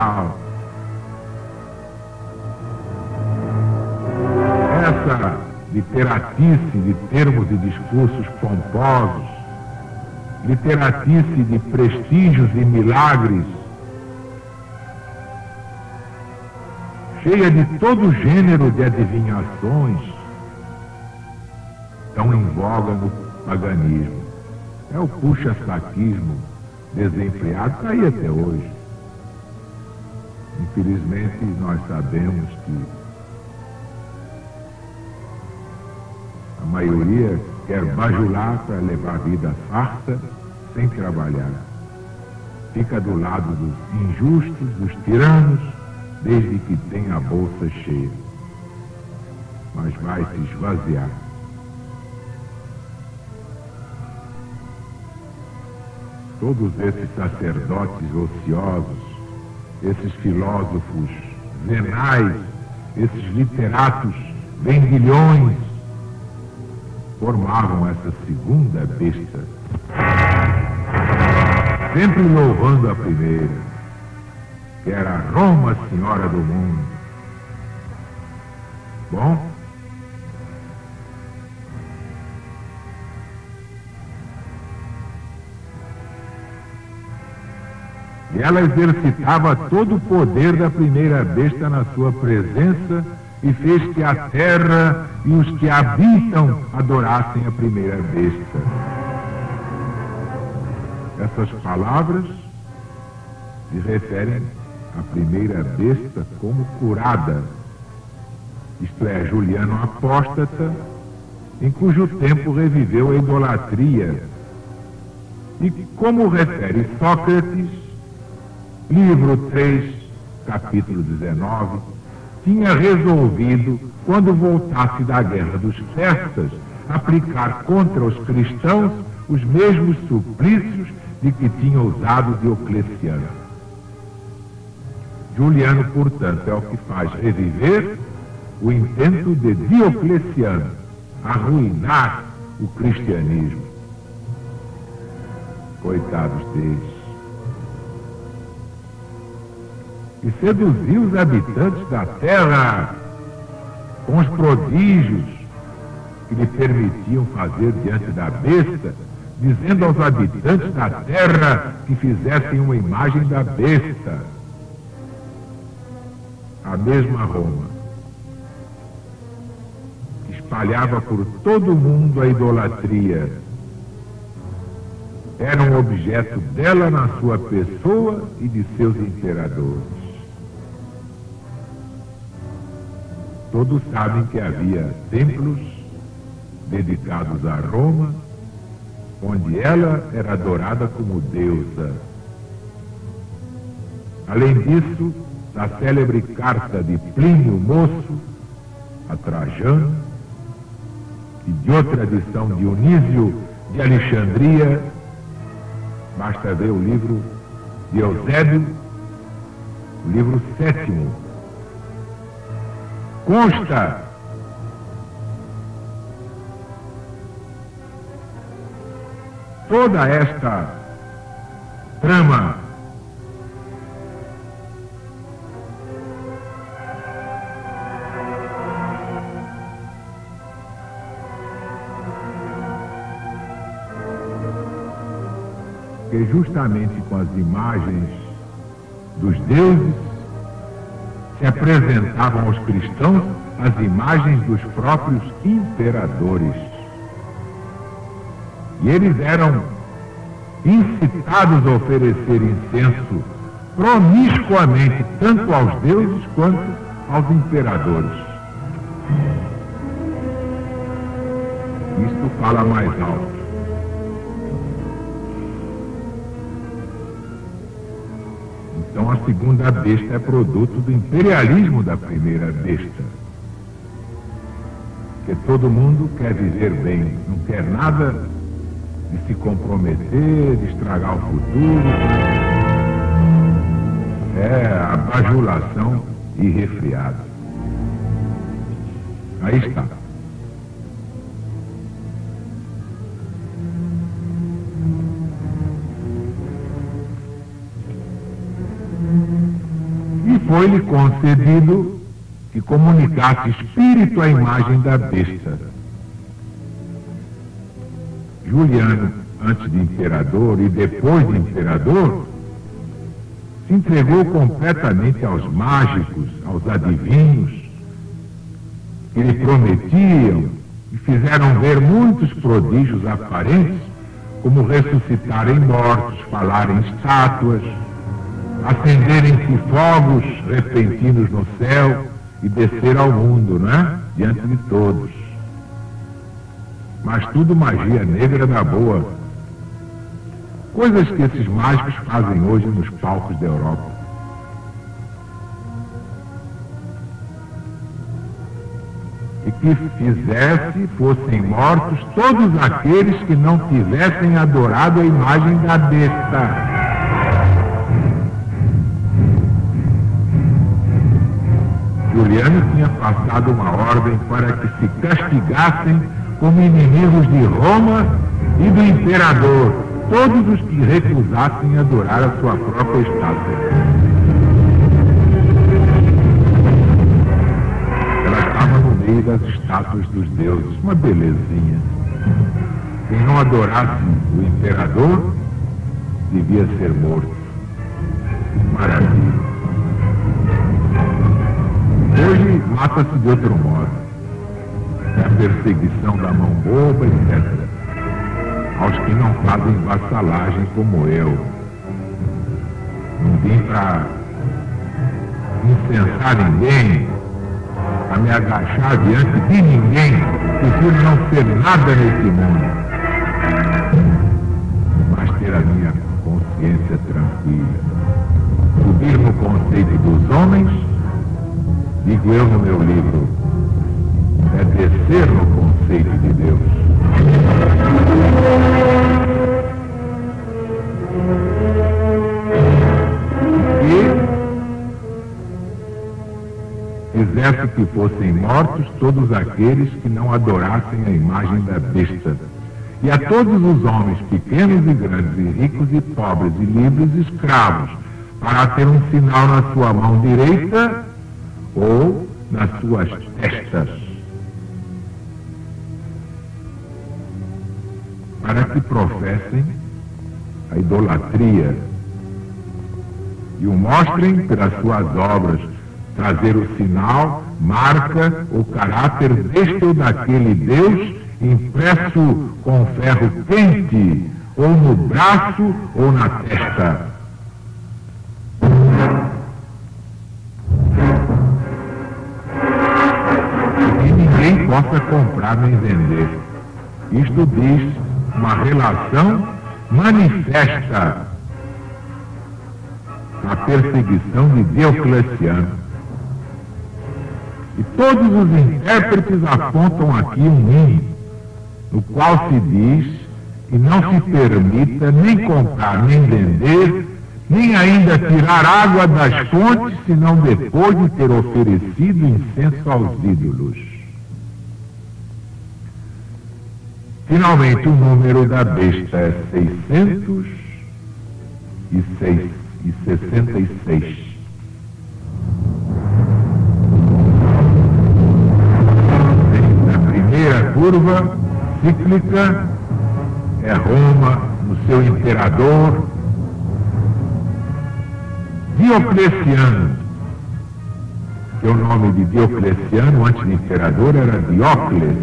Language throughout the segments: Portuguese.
Essa literatice de termos e discursos pomposos, literatice de prestígios e milagres, cheia de todo gênero de adivinhações, tão em voga no paganismo. É o puxa-saquismo desenfreado, está aí até hoje. Infelizmente, nós sabemos que a maioria quer bajular para levar a vida farta sem trabalhar. Fica do lado dos injustos, dos tiranos, desde que tem a bolsa cheia. Mas vai se esvaziar. Todos esses sacerdotes ociosos, esses filósofos venais, esses literatos vendilhões, formavam essa segunda besta, sempre louvando a primeira, que era Roma, senhora do mundo. Bom, e ela exercitava todo o poder da primeira besta na sua presença e fez que a terra e os que habitam adorassem a primeira besta. Essas palavras se referem à primeira besta como curada, isto é, Juliano apóstata, em cujo tempo reviveu a idolatria. E como refere Sócrates, livro 3, capítulo 19, tinha resolvido, quando voltasse da guerra dos persas, aplicar contra os cristãos os mesmos suplícios de que tinha usado Diocleciano. Juliano, portanto, é o que faz reviver o intento de Diocleciano, arruinar o cristianismo. Coitados deles. E seduziu os habitantes da terra com os prodígios que lhe permitiam fazer diante da besta, dizendo aos habitantes da terra que fizessem uma imagem da besta. A mesma Roma, que espalhava por todo o mundo a idolatria, era um objeto dela na sua pessoa e de seus imperadores. Todos sabem que havia templos dedicados a Roma, onde ela era adorada como deusa. Além disso, na célebre carta de Plínio Moço a Trajano, e de outra edição de Dionísio de Alexandria, basta ver o livro de Eusébio, o livro 7º, consta toda esta trama que justamente com as imagens dos deuses se apresentavam aos cristãos as imagens dos próprios imperadores. E eles eram incitados a oferecer incenso promiscuamente, tanto aos deuses quanto aos imperadores. Isto fala mais alto. Então a segunda besta é produto do imperialismo da primeira besta. Porque todo mundo quer viver bem, não quer nada de se comprometer, de estragar o futuro. É a bajulação irrefriada. Aí está. foi-lhe concedido que comunicasse espírito à imagem da besta. Juliano, antes de imperador e depois de imperador, se entregou completamente aos mágicos, aos adivinhos, que lhe prometiam e fizeram ver muitos prodígios aparentes, como ressuscitarem mortos, falarem estátuas, acenderem-se fogos repentinos no céu e descer ao mundo, né? Diante de todos. Mas tudo magia negra da boa. Coisas que esses mágicos fazem hoje nos palcos da Europa. E que fizesse, fossem mortos todos aqueles que não tivessem adorado a imagem da besta. Juliano tinha passado uma ordem para que se castigassem como inimigos de Roma e do imperador todos os que recusassem adorar a sua própria estátua. Ela estava no meio das estátuas dos deuses, uma belezinha. Quem não adorasse o imperador devia ser morto. Maravilha. Hoje mata-se de outro modo. É a perseguição da mão boba, etc. Aos que não fazem vassalagem como eu. Não vim para incensar ninguém, para me agachar diante de ninguém. Prefiro não ser nada nesse mundo, mas ter a minha consciência tranquila. Subir no conceito dos homens, digo eu no meu livro, é descer no conceito de Deus. E fizesse que fossem mortos todos aqueles que não adorassem a imagem da besta. E a todos os homens, pequenos e grandes, e ricos e pobres, e livres e escravos, para ter um sinal na sua mão direita ou nas suas testas, para que professem a idolatria e o mostrem pelas suas obras, trazer o sinal, marca ou caráter deste ou daquele Deus, impresso com ferro quente, ou no braço ou na testa. E ninguém possa comprar nem vender. Isto diz uma relação manifesta na perseguição de Diocleciano. E todos os intérpretes apontam aqui um hino, no qual se diz que não se permita nem comprar, nem vender, nem ainda tirar água das fontes, senão depois de ter oferecido incenso aos ídolos. Finalmente, o número da besta é 666. A primeira curva cíclica é Roma, no seu imperador Diocleciano, que o nome de Diocleciano, antes de imperador, era Diócles.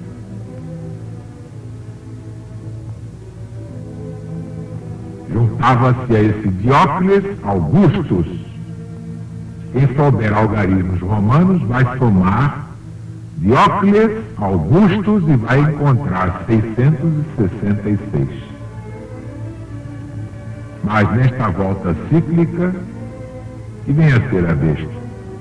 Juntava-se a esse Diócles Augustus. Quem souber algarismos romanos vai somar Diócles Augustus e vai encontrar 666. Mas nesta volta cíclica, que vem a ser a besta.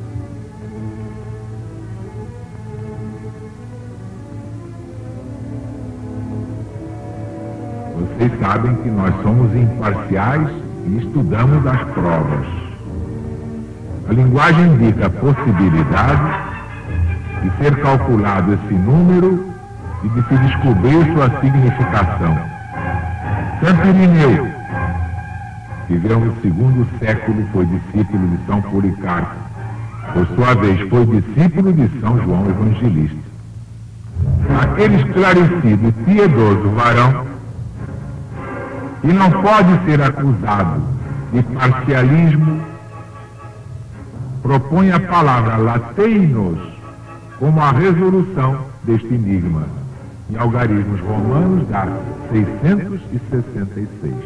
Vocês sabem que nós somos imparciais e estudamos as provas. A linguagem indica a possibilidade de ser calculado esse número e de se descobrir sua significação. Santo Irineu, que viveu no 2º século, foi discípulo de São Policarpo. por sua vez, foi discípulo de São João Evangelista. Aquele esclarecido e piedoso varão, que não pode ser acusado de parcialismo, propõe a palavra lateinos como a resolução deste enigma. Em Algarismos Romanos dá 666.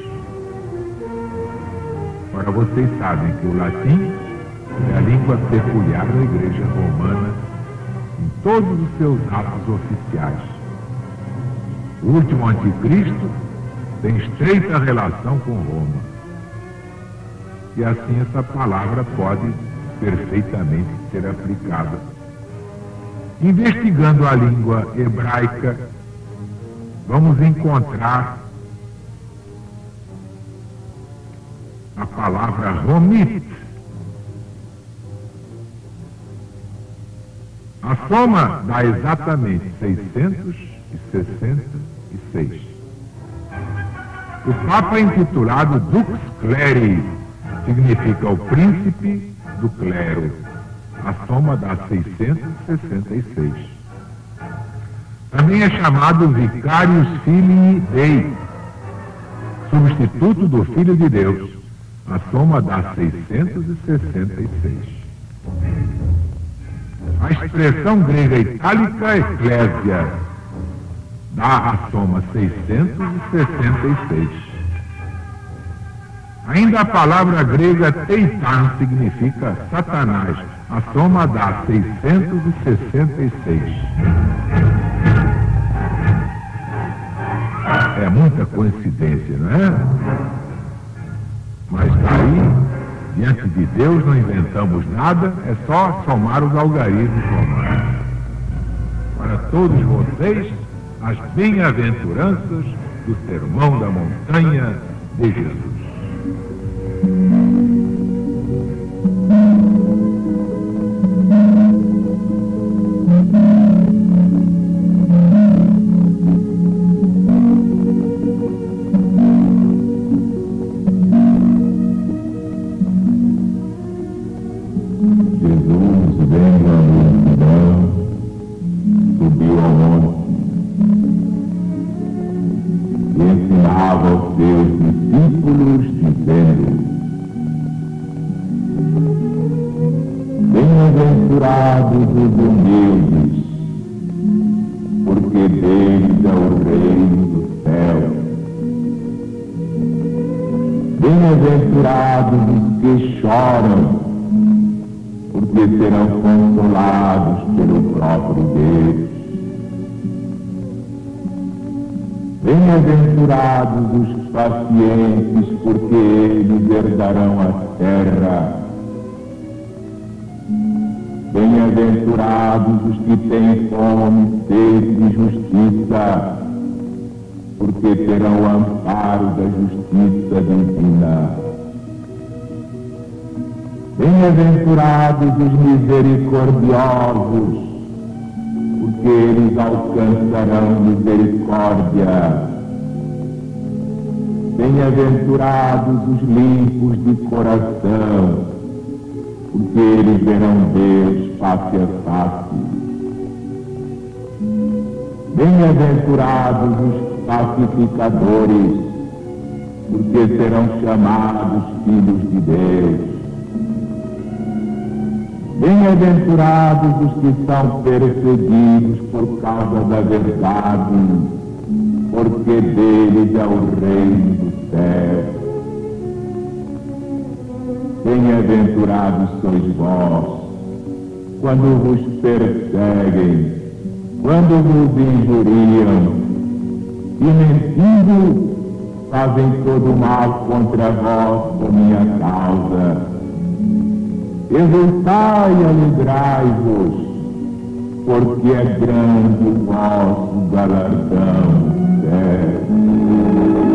Ora, vocês sabem que o latim é a língua peculiar da Igreja Romana em todos os seus atos oficiais. O último anticristo tem estreita relação com Roma. E assim essa palavra pode perfeitamente ser aplicada. Investigando a língua hebraica, vamos encontrar a palavra romit. A soma dá exatamente 666. O Papa intitulado Dux Cleri significa o príncipe do clero. A soma dá 666. Também é chamado Vicarius Filii Dei, substituto do Filho de Deus. A soma dá 666. A expressão grega itálica eclésia dá a soma 666. Ainda a palavra grega teitan significa Satanás. A soma dá 666. É muita coincidência, não é? Mas daí, diante de Deus, não inventamos nada, é só somar os algarismos romanos. Para todos vocês, as bem-aventuranças do Sermão da Montanha de Jesus. Bem-aventurados os humildes, porque deles é o reino do céu. Bem-aventurados os que choram, porque serão consolados pelo próprio Deus. Bem-aventurados os pacientes, porque eles herdarão a terra. Bem-aventurados os que têm fome e sede de justiça, porque terão o amparo da justiça divina. Bem-aventurados os misericordiosos, porque eles alcançarão misericórdia. Bem-aventurados os limpos de coração, porque eles verão Deus face a face. Bem-aventurados os pacificadores, porque serão chamados filhos de Deus. Bem-aventurados os que são perseguidos por causa da verdade, porque deles é o reino do céu. Bem-aventurados sois vós, quando vos perseguem, quando vos injuriam, e mentindo fazem todo mal contra vós por minha causa. Exultai e alegrai-vos, porque é grande o vosso galardão no céu.